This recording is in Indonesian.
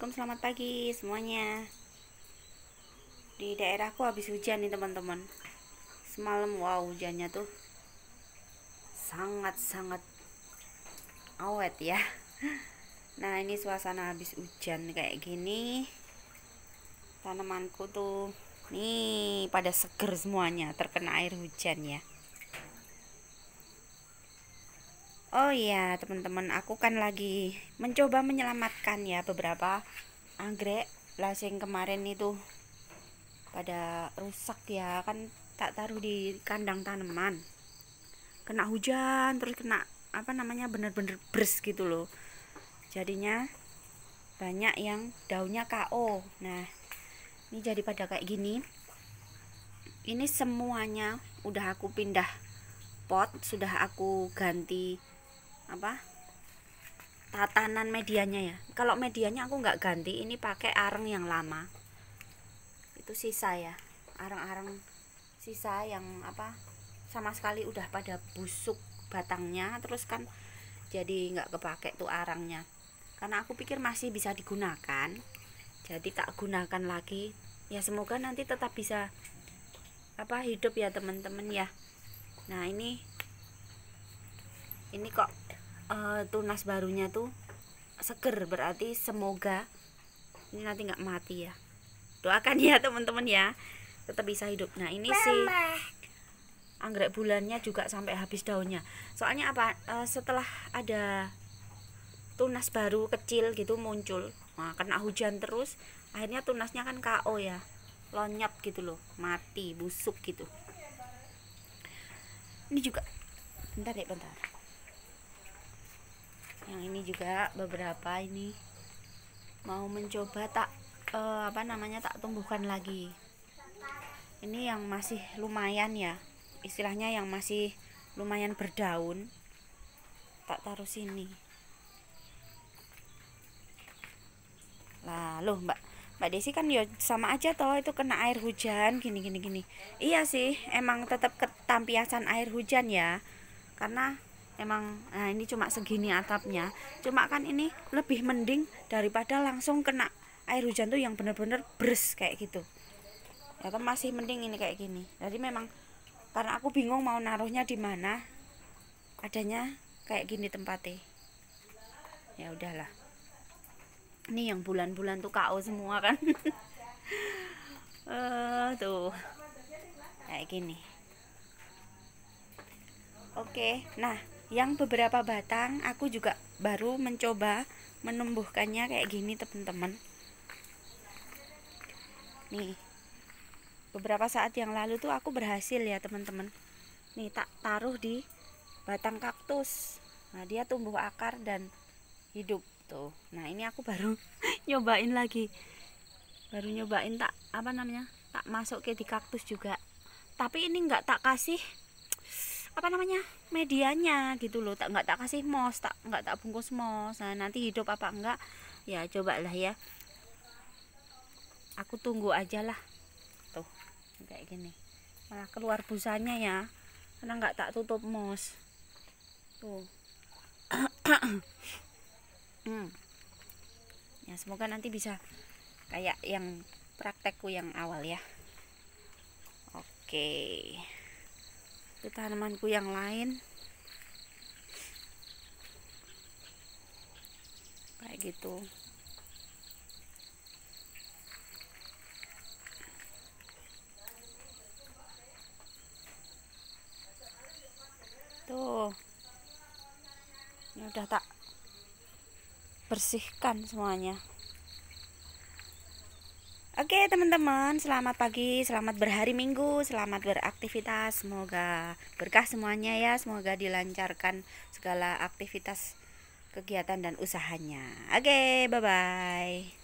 Assalamualaikum, selamat pagi semuanya. Di daerahku habis hujan nih teman-teman. Semalam wow, hujannya tuh sangat-sangat awet ya. Nah, ini suasana habis hujan kayak gini. Tanamanku tuh nih pada seger semuanya terkena air hujan ya. Oh iya teman-teman, aku kan lagi mencoba menyelamatkan ya beberapa anggrek lasing kemarin itu pada rusak ya, kan tak taruh di kandang tanaman, kena hujan terus kena apa namanya bener-bener bers gitu loh, jadinya banyak yang daunnya KO. Nah ini jadi pada kayak gini. Ini semuanya udah aku pindah pot, sudah aku ganti apa tatanan medianya ya. Kalau medianya aku nggak ganti, ini pakai areng yang lama, itu sisa ya, areng-areng sisa yang apa sama sekali udah pada busuk batangnya, terus kan jadi nggak kepake tuh arangnya, karena aku pikir masih bisa digunakan, jadi tak gunakan lagi ya. Semoga nanti tetap bisa apa hidup ya teman-teman ya. Nah ini kok tunas barunya tuh seger, berarti semoga ini nanti nggak mati ya. Doakan ya teman-teman ya, tetap bisa hidup. Nah ini sih anggrek bulannya juga sampai habis daunnya. Soalnya apa? Setelah ada tunas baru kecil gitu muncul, nah, kena hujan terus, akhirnya tunasnya kan KO ya, lonyot gitu loh, mati, busuk gitu. Ini juga, bentar ya bentar. Yang ini juga beberapa ini mau mencoba tak apa namanya tak tumbuhkan lagi. Ini yang masih lumayan ya, istilahnya yang masih lumayan berdaun, tak taruh sini. Lah loh Mbak Desi, kan ya sama aja toh, itu kena air hujan gini. Iya sih, emang tetap ketampiasan air hujan ya, karena emang nah ini cuma segini atapnya, cuma kan ini lebih mending daripada langsung kena air hujan tuh yang bener-bener bres kayak gitu ya kan, masih mending ini kayak gini. Jadi memang karena aku bingung mau naruhnya di mana, adanya kayak gini tempatnya, ya udahlah. Ini yang bulan-bulan tuh KO semua kan. Tuh kayak gini. Oke, nah yang beberapa batang aku juga baru mencoba menumbuhkannya kayak gini teman-teman. Nih beberapa saat yang lalu tuh aku berhasil ya teman-teman. Nih tak taruh di batang kaktus, nah dia tumbuh akar dan hidup tuh. Nah ini aku baru nyobain lagi, tak apa namanya tak masuk ke di kaktus juga, tapi ini nggak tak kasih apa namanya medianya gitu loh, nggak tak kasih mos, nggak tak bungkus mos. Nah nanti hidup apa enggak ya cobalah ya, aku tunggu aja lah. Tuh kayak gini malah keluar busanya ya, karena nggak tak tutup mos tuh. Ya semoga nanti bisa kayak yang praktekku yang awal ya. Oke, itu tanamanku yang lain kayak gitu. Tuh ini udah tak bersihkan semuanya. Oke teman-teman, selamat pagi, selamat berhari Minggu, selamat beraktivitas, semoga berkah semuanya ya, semoga dilancarkan segala aktivitas kegiatan dan usahanya. Oke, bye bye.